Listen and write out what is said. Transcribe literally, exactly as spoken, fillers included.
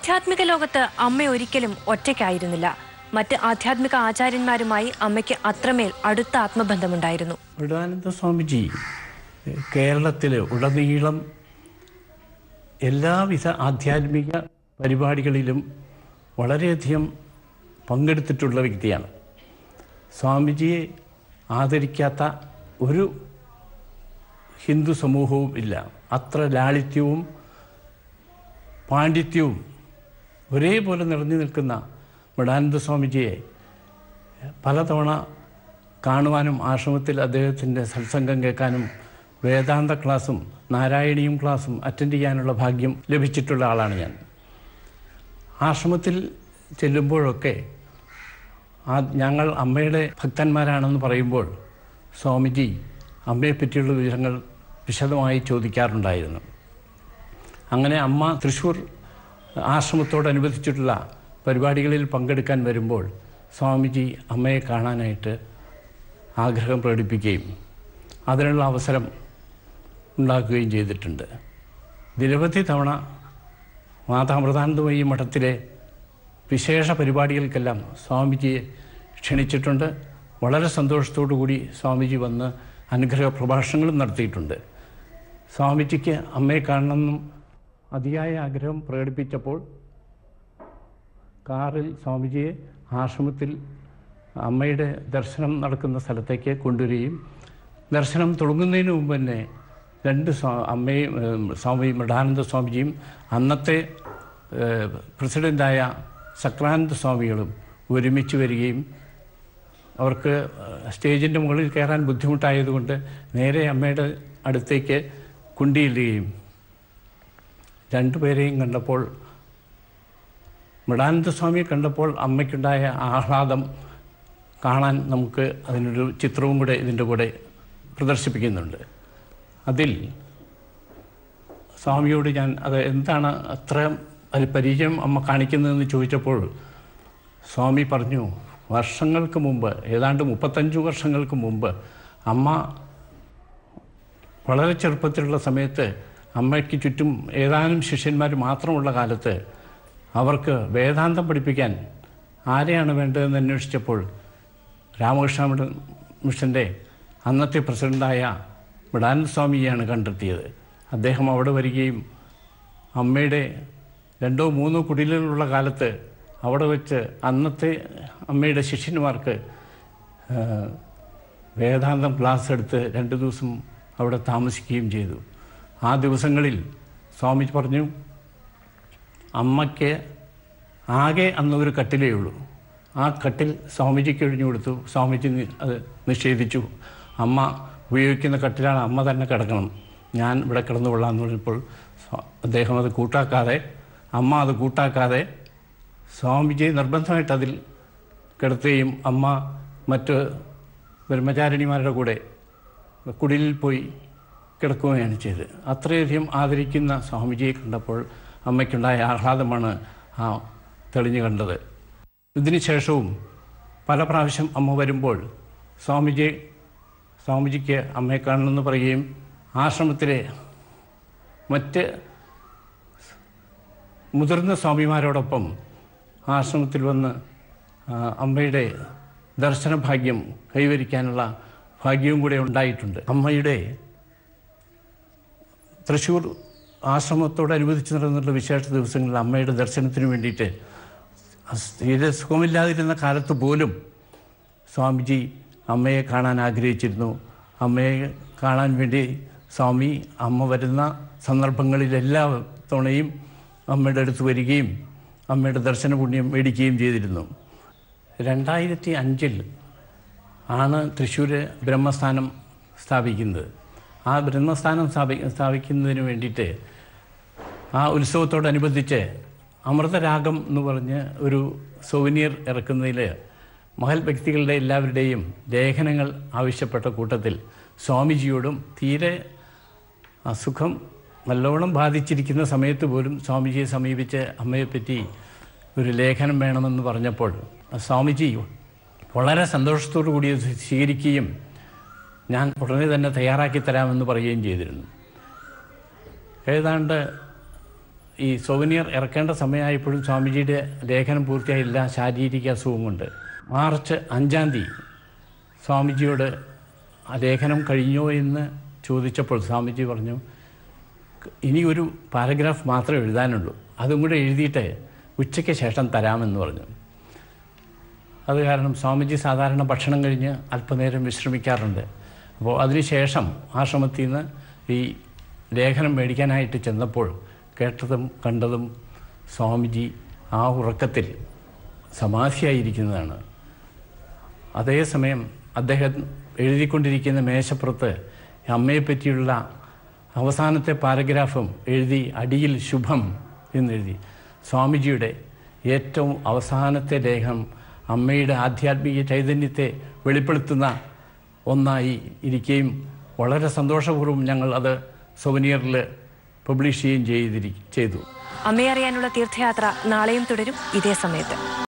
ആധ്യാത്മിക ലോകത്ത് അമ്മ ഒരിക്കലും ഒറ്റയ്ക്കായിരുന്നില്ല. മറ്റ് ആധ്യാത്മിക ആചാര്യന്മാരുമായി അമ്മയ്ക്ക് അത്രമേൽ അടുത്ത ആത്മബന്ധമുണ്ടായിരുന്നു. മൃഡാനന്ദ സ്വാമിജി കേരളത്തിൽ ഉടനീളം എല്ലാവിധ ആധ്യാത്മിക പരിപാടികളിലും വളരെയധികം പങ്കെടുത്തിട്ടുള്ള വ്യക്തിയാണ്. സ്വാമിജിയെ ആദരിക്കാത്ത ഒരു ഹിന്ദു സമൂഹവും ഇല്ല. അത്ര ലാളിത്യവും പാണ്ഡിത്യവും ഒരേപോലെ നിറഞ്ഞു നിൽക്കുന്ന മൃഡാനന്ദ സ്വാമിജിയെ പലതവണ കാണുവാനും ആശ്രമത്തിൽ അദ്ദേഹത്തിൻ്റെ സത്സംഗം കേൾക്കാനും വേദാന്ത ക്ലാസ്സും നാരായണീയം ക്ലാസ്സും അറ്റൻഡ് ചെയ്യാനുള്ള ഭാഗ്യം ലഭിച്ചിട്ടുള്ള ആളാണ് ഞാൻ. ആശ്രമത്തിൽ ചെല്ലുമ്പോഴൊക്കെ ആ ഞങ്ങൾ അമ്മയുടെ ഭക്തന്മാരാണെന്ന് പറയുമ്പോൾ സ്വാമിജി അമ്മയെപ്പറ്റിയുള്ള വിവരങ്ങൾ വിശദമായി ചോദിക്കാറുണ്ടായിരുന്നു. അങ്ങനെ അമ്മ തൃശ്ശൂർ ആശ്രമത്തോടനുബന്ധിച്ചിട്ടുള്ള പരിപാടികളിൽ പങ്കെടുക്കാൻ വരുമ്പോൾ സ്വാമിജി അമ്മയെ കാണാനായിട്ട് ആഗ്രഹം പ്രകടിപ്പിക്കുകയും അതിനുള്ള അവസരം ഉണ്ടാക്കുകയും ചെയ്തിട്ടുണ്ട്. നിരവധി തവണ മാതാമൃതാനന്ദമയി മഠത്തിലെ വിശേഷ പരിപാടികൾക്കെല്ലാം സ്വാമിജിയെ ക്ഷണിച്ചിട്ടുണ്ട്. വളരെ സന്തോഷത്തോടു കൂടി സ്വാമിജി വന്ന് അനുഗ്രഹ പ്രഭാഷണങ്ങളും നടത്തിയിട്ടുണ്ട്. സ്വാമിജിക്ക് അമ്മയെ കാണണമെന്നും അതിയായ ആഗ്രഹം പ്രകടിപ്പിച്ചപ്പോൾ കാറിൽ സ്വാമിജിയെ ആശ്രമത്തിൽ അമ്മയുടെ ദർശനം നടക്കുന്ന സ്ഥലത്തേക്ക് കൊണ്ടുവരികയും ദർശനം തുടങ്ങുന്നതിന് മുമ്പ് തന്നെ രണ്ട് സ്വാ അമ്മയും സ്വാമി മൃഡാനന്ദ സ്വാമിജിയും അന്നത്തെ പ്രസിഡൻ്റായ സക്രാനന്ദ സ്വാമികളും ഒരുമിച്ച് വരികയും അവർക്ക് സ്റ്റേജിൻ്റെ മുകളിൽ കയറാൻ ബുദ്ധിമുട്ടായതുകൊണ്ട് നേരെ അമ്മയുടെ അടുത്തേക്ക് കുണ്ടിയിടുകയും രണ്ടുപേരെയും കണ്ടപ്പോൾ മൃഡാനന്ദ സ്വാമിയെ കണ്ടപ്പോൾ അമ്മയ്ക്കുണ്ടായ ആഹ്ലാദം കാണാൻ നമുക്ക് അതിനൊരു ചിത്രവും കൂടെ ഇതിൻ്റെ കൂടെ പ്രദർശിപ്പിക്കുന്നുണ്ട്. അതിൽ സ്വാമിയോട് ഞാൻ അത് എന്താണ് അത്ര അത് പരിചയം അമ്മ കാണിക്കുന്നതെന്ന് ചോദിച്ചപ്പോൾ സ്വാമി പറഞ്ഞു, വർഷങ്ങൾക്ക് മുമ്പ് ഏതാണ്ട് മുപ്പത്തഞ്ച് വർഷങ്ങൾക്ക് മുമ്പ് അമ്മ വളരെ ചെറുപ്പത്തിലുള്ള സമയത്ത് അമ്മയ്ക്ക് ചുറ്റും ഏതാനും ശിഷ്യന്മാർ മാത്രമുള്ള കാലത്ത് അവർക്ക് വേദാന്തം പഠിപ്പിക്കാൻ ആരെയാണ് വേണ്ടതെന്ന് അന്വേഷിച്ചപ്പോൾ രാമകൃഷ്ണ മിഷൻ്റെ അന്നത്തെ പ്രസിഡൻ്റായ മൃഡാനന്ദ സ്വാമിയെയാണ് കണ്ടെത്തിയത്. അദ്ദേഹം അവിടെ വരികയും അമ്മയുടെ രണ്ടോ മൂന്നോ കുടിലുകളുള്ള കാലത്ത് അവിടെ വെച്ച് അന്നത്തെ അമ്മയുടെ ശിഷ്യന്മാർക്ക് വേദാന്തം ക്ലാസ് എടുത്ത് രണ്ട് ദിവസം അവിടെ താമസിക്കുകയും ചെയ്തു. ആ ദിവസങ്ങളിൽ സ്വാമി പറഞ്ഞു, അമ്മയ്ക്ക് ആകെ അന്നൊരു കട്ടിലേ ഉള്ളൂ. ആ കട്ടിൽ സ്വാമിജിക്ക് ഒഴിഞ്ഞു കൊടുത്തു. സ്വാമിജി അത് നിഷേധിച്ചു. അമ്മ ഉപയോഗിക്കുന്ന കട്ടിലാണ്, അമ്മ തന്നെ കിടക്കണം, ഞാൻ ഇവിടെ കിടന്നു കൊള്ളാമെന്ന് പറഞ്ഞപ്പോൾ അദ്ദേഹം അത് കൂട്ടാക്കാതെ അമ്മ അത് കൂട്ടാക്കാതെ സ്വാമിജി നിർബന്ധമായിട്ട് അതിൽ കിടത്തുകയും അമ്മ മറ്റ് ബ്രഹ്മചാരിണിമാരുടെ കൂടെ കുടിലിൽ പോയി കിടക്കുകയാണ് ചെയ്തത്. അത്രയധികം ആദരിക്കുന്ന സ്വാമിജിയെ കണ്ടപ്പോൾ അമ്മയ്ക്കുണ്ടായ ആഹ്ലാദമാണ് ആ തെളിഞ്ഞു കണ്ടത്. ഇതിന് ശേഷവും പല പ്രാവശ്യം അമ്മ വരുമ്പോൾ സ്വാമിജി സ്വാമിജിക്ക് അമ്മയെ കാണണമെന്ന് പറയുകയും ആശ്രമത്തിലെ മറ്റ് മുതിർന്ന സ്വാമിമാരോടൊപ്പം ആശ്രമത്തിൽ വന്ന് അമ്മയുടെ ദർശനഭാഗ്യം കൈവരിക്കാനുള്ള ഭാഗ്യവും കൂടെ ഉണ്ടായിട്ടുണ്ട്. അമ്മയുടെ തൃശ്ശൂർ ആശ്രമത്തോടനുബന്ധിച്ച് നടന്നിട്ടുള്ള വിശേഷ ദിവസങ്ങളിൽ അമ്മയുടെ ദർശനത്തിന് വേണ്ടിയിട്ട് തീരെ സുഖമില്ലാതിരുന്ന കാലത്ത് പോലും സ്വാമിജി അമ്മയെ കാണാൻ ആഗ്രഹിച്ചിരുന്നു. അമ്മയെ കാണാൻ വേണ്ടി സ്വാമി അമ്മ വരുന്ന സന്ദർഭങ്ങളിലെല്ലാ തവണയും അമ്മയുടെ അടുത്ത് വരികയും അമ്മയുടെ ദർശന പുണ്യം മേടിക്കുകയും ചെയ്തിരുന്നു. രണ്ടായിരത്തി അഞ്ചിൽ ആണ് തൃശ്ശൂർ ബ്രഹ്മസ്ഥാനം സ്ഥാപിക്കുന്നത്. ആ ബ്രഹ്മസ്ഥാനം സ്ഥാപി സ്ഥാപിക്കുന്നതിന് വേണ്ടിയിട്ട് ആ ഉത്സവത്തോടനുബന്ധിച്ച് അമൃതരാഗം എന്ന് പറഞ്ഞ് ഒരു സോവനിയർ ഇറക്കുന്നതിൽ മഹൽ വ്യക്തികളുടെ എല്ലാവരുടെയും ലേഖനങ്ങൾ ആവശ്യപ്പെട്ട കൂട്ടത്തിൽ സ്വാമിജിയോടും തീരെ അസുഖം നല്ലോണം ബാധിച്ചിരിക്കുന്ന സമയത്ത് പോലും സ്വാമിജിയെ സമീപിച്ച് അമ്മയെപ്പറ്റി ഒരു ലേഖനം വേണമെന്ന് പറഞ്ഞപ്പോൾ സ്വാമിജി വളരെ സന്തോഷത്തോടു കൂടി സ്വീകരിക്കുകയും ഞാൻ ഉടനെ തന്നെ തയ്യാറാക്കി തരാമെന്ന് പറയുകയും ചെയ്തിരുന്നു. ഏതാണ്ട് ഈ സോവനിയർ ഇറക്കേണ്ട സമയമായപ്പോഴും സ്വാമിജിയുടെ ലേഖനം പൂർത്തിയായില്ല, ശാരീരിക അസുഖം കൊണ്ട്. മാർച്ച് അഞ്ചാം തീയതി സ്വാമിജിയോട് ആ ലേഖനം കഴിഞ്ഞോ എന്ന് ചോദിച്ചപ്പോൾ സ്വാമിജി പറഞ്ഞു, ഇനി ഒരു പാരഗ്രാഫ് മാത്രമേ എഴുതാനുള്ളൂ, അതും കൂടെ എഴുതിയിട്ട് ഉച്ചയ്ക്ക് ശേഷം തരാമെന്ന് പറഞ്ഞു. അത് കാരണം സ്വാമിജി സാധാരണ ഭക്ഷണം കഴിഞ്ഞ് അല്പനേരം വിശ്രമിക്കാറുണ്ട്. അപ്പോൾ അതിനുശേഷം ആശ്രമത്തിൽ നിന്ന് ഈ ലേഖനം മേടിക്കാനായിട്ട് ചെന്നപ്പോൾ കേട്ടതും കണ്ടതും സ്വാമിജി ആ ഉറക്കത്തിൽ സമാധിയായിരിക്കുന്നതാണ്. അതേസമയം അദ്ദേഹം എഴുതിക്കൊണ്ടിരിക്കുന്ന മേശപ്പുറത്ത് അമ്മയെപ്പറ്റിയുള്ള അവസാനത്തെ പാരഗ്രാഫും എഴുതി അടിയിൽ ശുഭം എന്നെഴുതി. സ്വാമിജിയുടെ ഏറ്റവും അവസാനത്തെ ലേഖനം അമ്മയുടെ ആധ്യാത്മിക ചൈതന്യത്തെ വെളിപ്പെടുത്തുന്ന ഒന്നായി ഇരിക്കുകയും വളരെ സന്തോഷപൂർവ്വം ഞങ്ങൾ അത് സൊവനിയറിൽ പബ്ലിഷ് ചെയ്യുകയും ചെയ്തിരി ചെയ്തു. അമ്മയെ അറിയാനുള്ള തീർത്ഥയാത്ര നാളെയും തുടരും ഇതേ സമയത്ത്.